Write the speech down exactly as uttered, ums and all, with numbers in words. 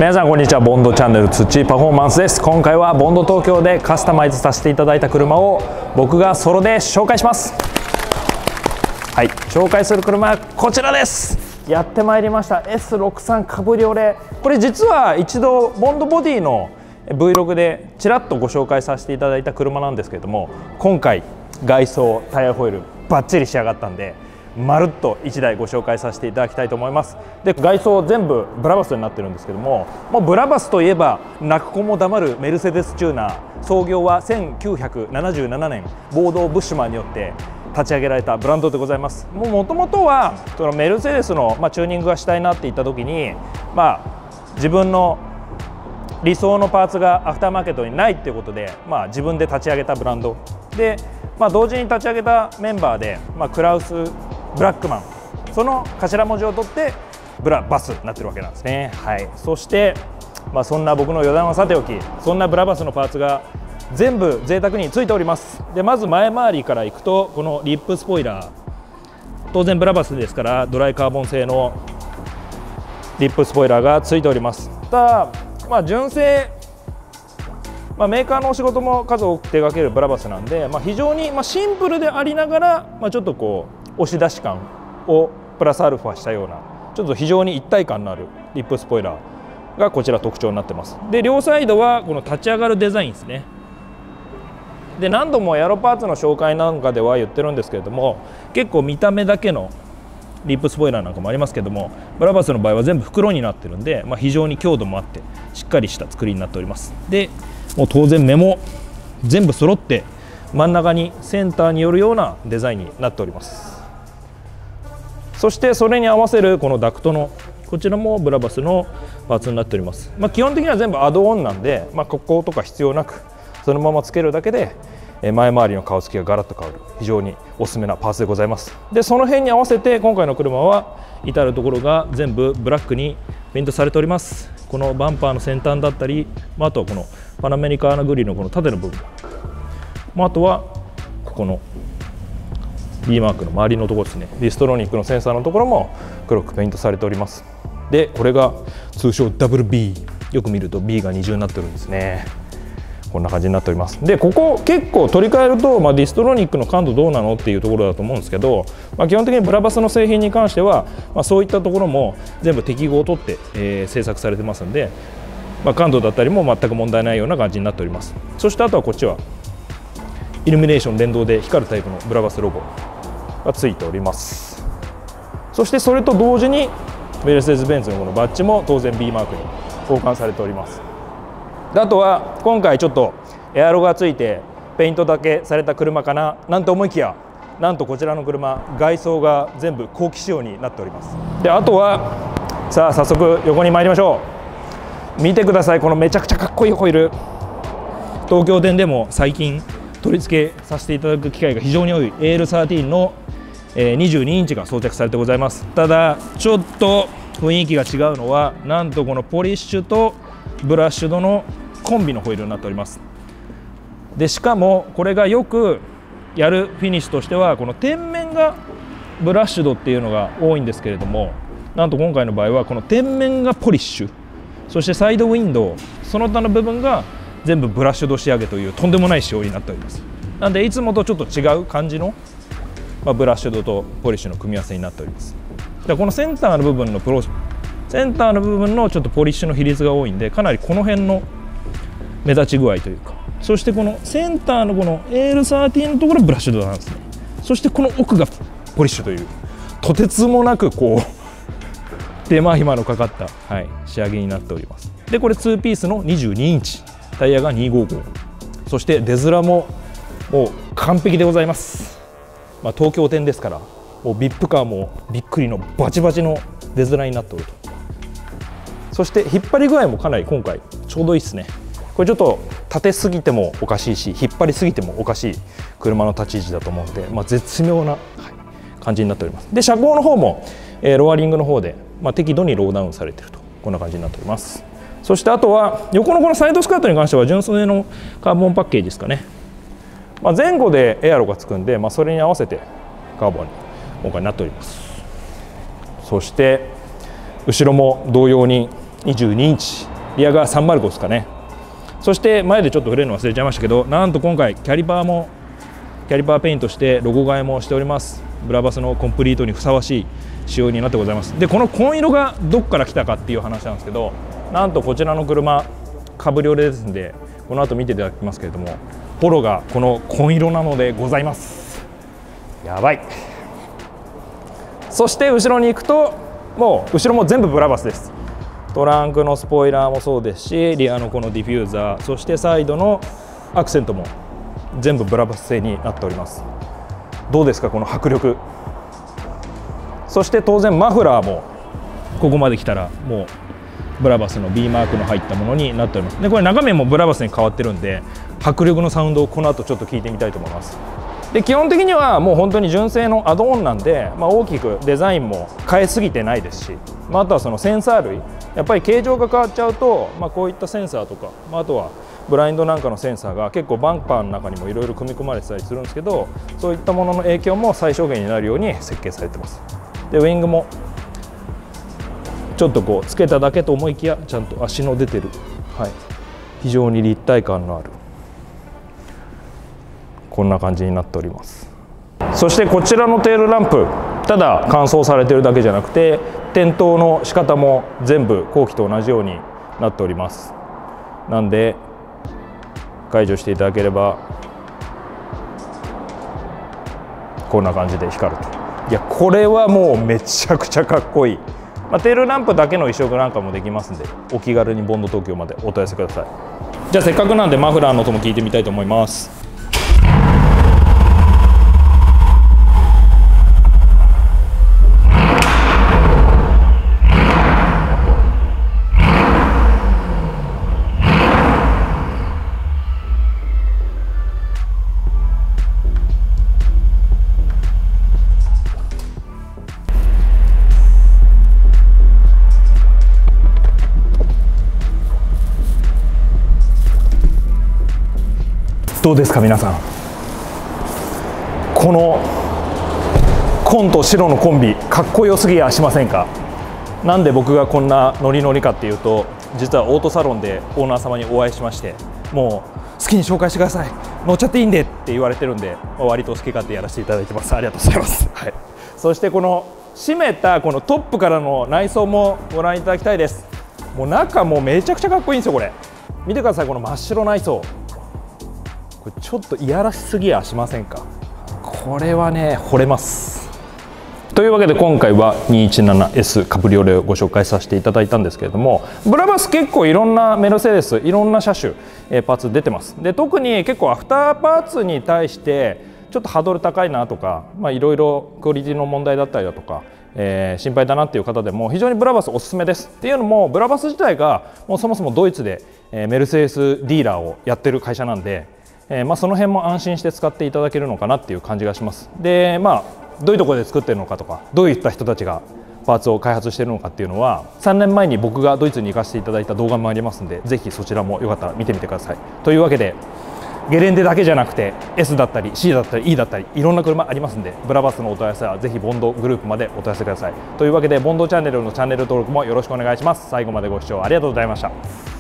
皆さんこんにちは。ボンドチャンネル土パフォーマンスです。今回はボンド東京でカスタマイズさせていただいた車を僕がソロで紹介します。はい、紹介する車はこちらです。やってまいりました エスろくじゅうさん カブリオレ。これ実は一度ボンドボディの ブイログ でちらっとご紹介させていただいた車なんですけれども、今回外装タイヤホイールバッチリ仕上がったんでまるっといちだいご紹介させていただきたいと思います。で、外装全部ブラバスになってるんですけども、もうブラバスといえば泣く子も黙るメルセデスチューナー。創業はせんきゅうひゃくななじゅうななねんボード・ブッシュマンによって立ち上げられたブランドでございます。もともとはそのメルセデスの、まあ、チューニングがしたいなって言った時に、まあ、自分の理想のパーツがアフターマーケットにないっていうことで、まあ、自分で立ち上げたブランドで、まあ、同時に立ち上げたメンバーで、まあ、クラウス・ブラックマン、その頭文字を取ってブラバスになってるわけなんですね。はい、そして、まあ、そんな僕の余談はさておき、そんなブラバスのパーツが全部贅沢についております。で、まず前回りからいくと、このリップスポイラー、当然ブラバスですからドライカーボン製のリップスポイラーがついております。ただ、まあ、純正、まあ、メーカーのお仕事も数多く手掛けるブラバスなんで、まあ、非常にまあシンプルでありながら、まあ、ちょっとこう押し出し感をプラスアルファしたような、ちょっと非常に一体感のあるリップスポイラーがこちら特徴になってます。で、両サイドはこの立ち上がるデザインですね。で、何度もエアロパーツの紹介なんかでは言ってるんですけれども、結構見た目だけのリップスポイラーなんかもありますけども、ブラバスの場合は全部袋になってるんで、まあ、非常に強度もあってしっかりした作りになっております。で、もう当然目も全部揃って真ん中にセンターによるようなデザインになっております。そしてそれに合わせるこのダクトのこちらもブラバスのパーツになっております。まあ、基本的には全部アドオンなんで、まあ、こことか必要なくそのままつけるだけで前回りの顔つきがガラッと変わる非常におすすめなパーツでございます。で、その辺に合わせて今回の車は至る所が全部ブラックにペイントされております。このバンパーの先端だったり、あとはこのパナメリカーナグリルのこの縦の部分、あとはここの B マークの周りのところですね、リストロニックのセンサーのところも黒くペイントされております。で、これが通称 ダブルビー、 よく見ると ビー が二重になってるんですね。こんな感じになっております。で、ここ結構取り替えると、まあ、ディストロニックの感度どうなのっていうところだと思うんですけど、まあ、基本的にブラバスの製品に関しては、まあ、そういったところも全部適合を取って、えー、製作されてますんで、まあ、感度だったりも全く問題ないような感じになっております。そしてあとはこっちはイルミネーション連動で光るタイプのブラバスロゴがついております。そしてそれと同時にメルセデス・ベンツのこのバッジも当然 B マークに交換されております。で、あとは今回ちょっとエアロがついてペイントだけされた車かななんて思いきや、なんとこちらの車外装が全部後期仕様になっております。で、あとはさあ早速横に参りましょう。見てください、このめちゃくちゃかっこいいホイール。東京店でも最近取り付けさせていただく機会が非常に多い エーエルじゅうさん のにじゅうにインチが装着されてございます。ただちょっと雰囲気が違うのは、なんとこのポリッシュとブラッシュドのコンビのホイールになっております。で、しかもこれがよくやるフィニッシュとしては、この天面がブラッシュドっていうのが多いんですけれども、なんと今回の場合はこの天面がポリッシュ、そしてサイドウィンドウ、その他の部分が全部ブラッシュド仕上げというとんでもない仕様になっております。なのでいつもとちょっと違う感じの、まあ、ブラッシュドとポリッシュの組み合わせになっております。で、このセンターの部分のプロセンターの部分のちょっとポリッシュの比率が多いんで、かなりこの辺の目立ち具合というか、そしてこのセンターのこの エーエルじゅうさん のところはブラッシュドなんですね。そしてこの奥がポリッシュという、とてつもなくこう手間暇のかかった、はい、仕上げになっております。で、これツーピースのにじゅうにインチ、タイヤがにひゃくごじゅうご、そして出面ももう完璧でございます。まあ、東京店ですから、もうビップカーもびっくりのバチバチの出面になっておると。そして引っ張り具合もかなり今回ちょうどいいですね。これちょっと立てすぎてもおかしいし、引っ張りすぎてもおかしい車の立ち位置だと思うので、まあ、絶妙な、はい、感じになっております。で、車高の方も、えー、ロアリングの方で、まあ、適度にローダウンされていると、こんな感じになっております。そしてあとは横のこのサイドスカートに関しては純正のカーボンパッケージですかね。まあ、前後でエアロがつくんで、まあ、それに合わせてカーボンに今回なっております。そして後ろも同様ににじゅうにインチリアがさんまるごですかね。そして前でちょっと触れるの忘れちゃいましたけど、なんと今回キャリパーもキャリパーペイントしてロゴ替えもしております。ブラバスのコンプリートにふさわしい仕様になってございます。でこの紺色がどっから来たかっていう話なんですけど、なんとこちらの車カブリオレですんで、この後見ていただきますけれども、ポロがこの紺色なのでございます。やばい。そして後ろに行くと、もう後ろも全部ブラバスです。トランクのスポイラーもそうですし、リアのこのディフューザー、そしてサイドのアクセントも全部ブラバス製になっております。どうですかこの迫力。そして当然マフラーもここまで来たらもうブラバスの B マークの入ったものになっております。でこれ中身もブラバスに変わってるんで、迫力のサウンドをこの後ちょっと聞いてみたいと思います。で基本的にはもう本当に純正のアドオンなんで、まあ、大きくデザインも変えすぎてないですし、まあ、あとはそのセンサー類、やっぱり形状が変わっちゃうと、まあ、こういったセンサーとか、まあ、あとはブラインドなんかのセンサーが結構バンパーの中にもいろいろ組み込まれてたりするんですけど、そういったものの影響も最小限になるように設計されてます。でウイングもちょっとこうつけただけと思いきやちゃんと足の出てる、はい、非常に立体感のあるこんな感じになっております。そしてこちらのテールランプ、ただ乾燥されてるだけじゃなくて点灯の仕方も全部後期と同じようになっております。なんで解除していただければこんな感じで光ると。いやこれはもうめちゃくちゃかっこいい。まあ、テールランプだけの移植なんかもできますんで、お気軽にボンド東京までお問い合わせください。じゃあせっかくなんでマフラーの音も聞いてみたいと思います。どうですか皆さん、この紺と白のコンビかっこよすぎやしませんか。なんで僕がこんなノリノリかっていうと、実はオートサロンでオーナー様にお会いしまして、もう好きに紹介してください、乗っちゃっていいんでって言われてるんで、割と好き勝手やらせていただいてます。ありがとうございます、はい、そしてこの閉めたこのトップからの内装もご覧いただきたいです。もう中もめちゃくちゃかっこいいんですよ。これ見てください、この真っ白内装、これちょっといやらしすぎやしませんか。これはね惚れます。というわけで今回は にひゃくじゅうななエス カブリオレをご紹介させていただいたんですけれども、ブラバス結構いろんなメルセデスいろんな車種、えー、パーツ出てます。で特に結構アフターパーツに対してちょっとハードル高いなとか、まあいろいろクオリティの問題だったりだとか、えー、心配だなっていう方でも非常にブラバスおすすめです。っていうのもブラバス自体がもうそもそもドイツで、えー、メルセデスディーラーをやってる会社なんで、えーまあ、その辺も安心して使っていただけるのかなっていう感じがします。でまあどういうところで作ってるのかとか、どういった人たちがパーツを開発しているのかっていうのはさんねんまえに僕がドイツに行かせていただいた動画もありますので、ぜひそちらもよかったら見てみてください。というわけでゲレンデだけじゃなくて エス だったり シー だったり イー だったりいろんな車ありますんで、ブラバスのお問い合わせはぜひボンドグループまでお問い合わせください。というわけでボンドチャンネルのチャンネル登録もよろしくお願いします。最後までご視聴ありがとうございました。